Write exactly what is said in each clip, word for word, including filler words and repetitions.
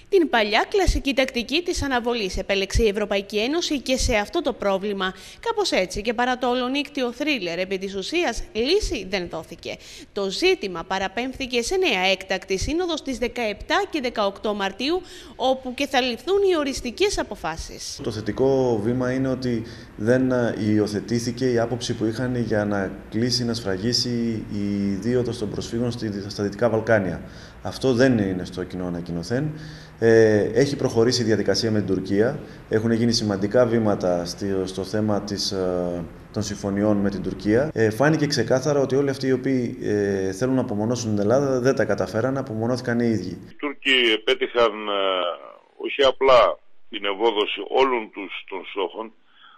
Την παλιά κλασική τακτική της αναβολής επέλεξε η Ευρωπαϊκή Ένωση και σε αυτό το πρόβλημα. Κάπως έτσι και παρά το ολονύκτιο θρίλερ, επί της ουσίας λύση δεν δόθηκε. Το ζήτημα παραπέμφθηκε σε νέα έκτακτη σύνοδο στις δεκαεπτά και δεκαοκτώ Μαρτίου, όπου και θα ληφθούν οι οριστικές αποφάσεις. Το θετικό βήμα είναι ότι δεν υιοθετήθηκε η άποψη που είχαν για να κλείσει, να σφραγίσει η δίωδος των προσφύγων στα Δυτικά Βαλκάνια. Αυτό δεν είναι στο κοινό ανακοινωθέν. Ε, έχει προχωρήσει η διαδικασία με την Τουρκία. Έχουν γίνει σημαντικά βήματα στο, στο θέμα της, ε, των συμφωνιών με την Τουρκία. Ε, φάνηκε ξεκάθαρα ότι όλοι αυτοί οι οποίοι ε, θέλουν να απομονώσουν την Ελλάδα δεν τα καταφέραν, απομονώθηκαν οι ίδιοι. Οι Τούρκοι επέτυχαν ε, όχι απλά την ευόδοση όλων τους των στόχων,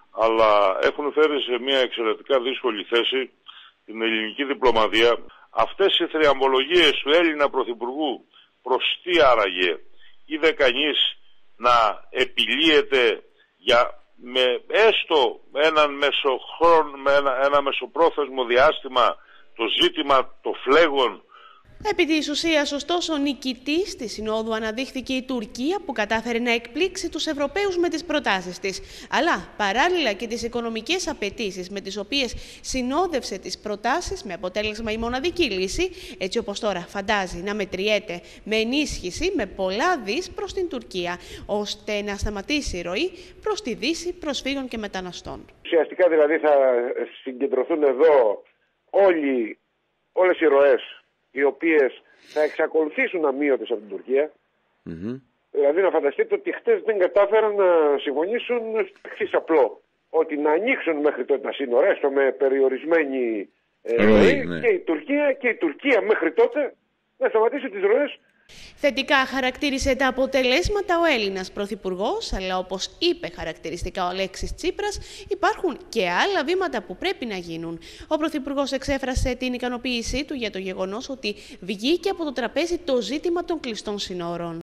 αλλά έχουν φέρει σε μια εξαιρετικά δύσκολη θέση την ελληνική διπλωματία. Αυτές οι θριαμβολογίες του Έλληνα Πρωθυπουργού, προς τι άραγε είδε κανείς να επιλύεται για με έστω έναν μεσοχρόν, με ένα, ένα μεσοπρόθεσμο διάστημα το ζήτημα το φλέγον. Επί της ουσίας, ωστόσο, νικητής της Συνόδου αναδείχθηκε η Τουρκία, που κατάφερε να εκπλήξει τους Ευρωπαίους με τις προτάσεις της, αλλά παράλληλα και τις οικονομικές απαιτήσεις με τις οποίες συνόδευσε τις προτάσεις, με αποτέλεσμα η μοναδική λύση, έτσι όπως τώρα φαντάζει να μετριέται με ενίσχυση με πολλά δις προς την Τουρκία, ώστε να σταματήσει η ροή προς τη Δύση προσφύγων και μεταναστών. Ουσιαστικά δηλαδή θα συγκεντρωθούν εδώ όλοι, όλες οι ροές, οι οποίες θα εξακολουθήσουν αμείωτες από την Τουρκία. Mm-hmm. Δηλαδή να φανταστείτε ότι χτες δεν κατάφεραν να συμφωνήσουν εξής απλό. Ότι να ανοίξουν μέχρι τότε τα σύνορα, έστω με περιορισμένη ροή, ναι. και η Τουρκία και η Τουρκία μέχρι τότε να σταματήσει τις ροές. Θετικά χαρακτήρισε τα αποτελέσματα ο Έλληνας Πρωθυπουργός, αλλά όπως είπε χαρακτηριστικά ο Αλέξης Τσίπρας, υπάρχουν και άλλα βήματα που πρέπει να γίνουν. Ο Πρωθυπουργός εξέφρασε την ικανοποίησή του για το γεγονός ότι βγήκε από το τραπέζι το ζήτημα των κλειστών συνόρων.